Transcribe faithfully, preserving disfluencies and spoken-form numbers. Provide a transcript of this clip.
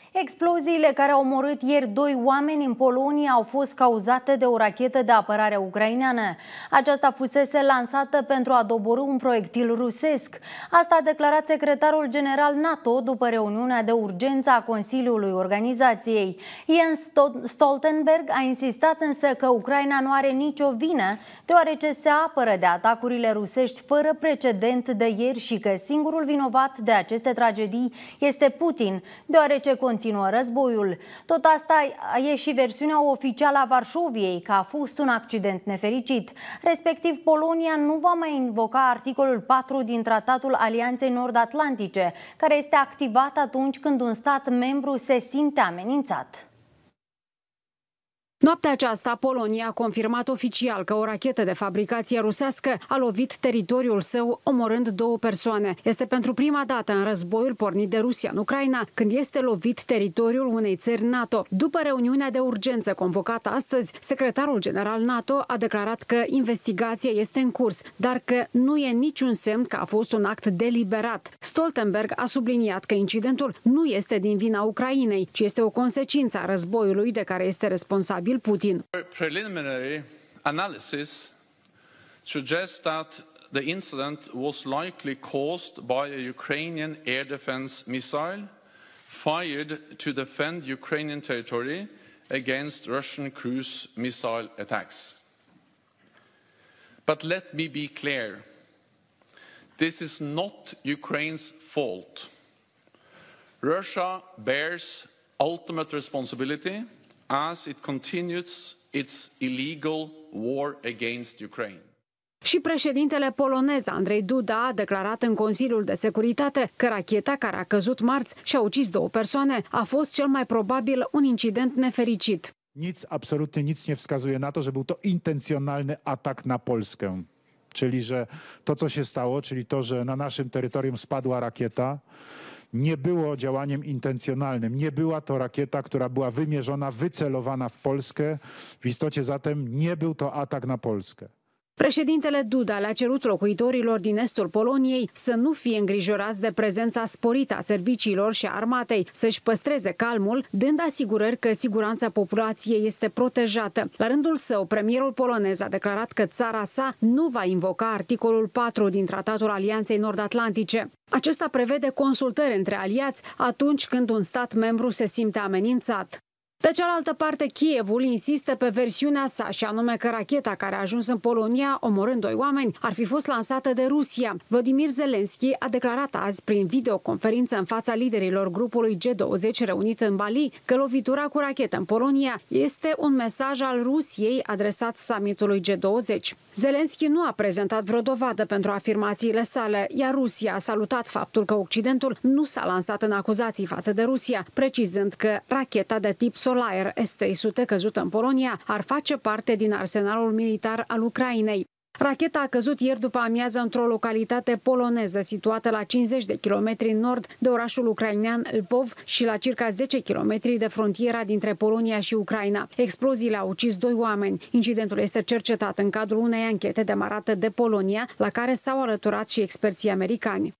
Exploziile care au omorât ieri doi oameni în Polonia au fost cauzate de o rachetă de apărare ucraineană. Aceasta fusese lansată pentru a doborî un proiectil rusesc. Asta a declarat secretarul general NATO după reuniunea de urgență a Consiliului Organizației. Jens Stoltenberg a insistat însă că Ucraina nu are nicio vină, deoarece se apără de atacurile rusești fără precedent de ieri și că singurul vinovat de aceste tragedii este Putin, deoarece continuă războiul. Tot asta e și versiunea oficială a Varșoviei, că a fost un accident nefericit. Respectiv, Polonia nu va mai invoca articolul patru din Tratatul Alianței Nord-Atlantice, care este activat atunci când un stat membru se simte amenințat. Noaptea aceasta, Polonia a confirmat oficial că o rachetă de fabricație rusească a lovit teritoriul său, omorând două persoane. Este pentru prima dată în războiul pornit de Rusia în Ucraina, când este lovit teritoriul unei țări NATO. După reuniunea de urgență convocată astăzi, secretarul general NATO a declarat că investigația este în curs, dar că nu e niciun semn că a fost un act deliberat. Stoltenberg a subliniat că incidentul nu este din vina Ucrainei, ci este o consecință a războiului de care este responsabil Putin. Preliminary analysis suggests that the incident was likely caused by a Ukrainian air defense missile fired to defend Ukrainian territory against Russian cruise missile attacks. But let me be clear. This is not Ukraine's fault. Russia bears ultimate responsibility as it continues its illegal war against Ukraine. Și președintele polonez Andrzej Duda a declarat în Consiliul de Securitate că racheta care a căzut marți și a ucis două persoane a fost cel mai probabil un incident nefericit. Nic, absolutnie nic nie wskazuje na to, że był to intencjonalny atak na Polskę. Czyli, że to, co się stało, czyli to, że na naszym terytorium spadła rakieta, nie było działaniem intencjonalnym. Nie była to rakieta, która była wymierzona, wycelowana w Polskę. W istocie zatem nie był to atak na Polskę. Președintele Duda le-a cerut locuitorilor din estul Poloniei să nu fie îngrijorați de prezența sporită a serviciilor și a armatei, să-și păstreze calmul, dând asigurări că siguranța populației este protejată. La rândul său, premierul polonez a declarat că țara sa nu va invoca articolul patru din Tratatul Alianței Nord-Atlantice. Acesta prevede consultări între aliați atunci când un stat membru se simte amenințat. De cealaltă parte, Kievul insistă pe versiunea sa, și anume că racheta care a ajuns în Polonia, omorând doi oameni, ar fi fost lansată de Rusia. Volodymyr Zelensky a declarat azi, prin videoconferință în fața liderilor grupului G douăzeci reunit în Bali, că lovitura cu rachetă în Polonia este un mesaj al Rusiei adresat summitului G douăzeci. Zelensky nu a prezentat vreo dovadă pentru afirmațiile sale, iar Rusia a salutat faptul că Occidentul nu s-a lansat în acuzații față de Rusia, precizând că racheta de tip Solair S trei sute căzută în Polonia ar face parte din arsenalul militar al Ucrainei. Racheta a căzut ieri după amiază într-o localitate poloneză situată la cincizeci de kilometri în nord de orașul ucrainean Lvov și la circa zece kilometri de frontiera dintre Polonia și Ucraina. Exploziile au ucis doi oameni. Incidentul este cercetat în cadrul unei anchete demarate de Polonia, la care s-au alăturat și experții americani.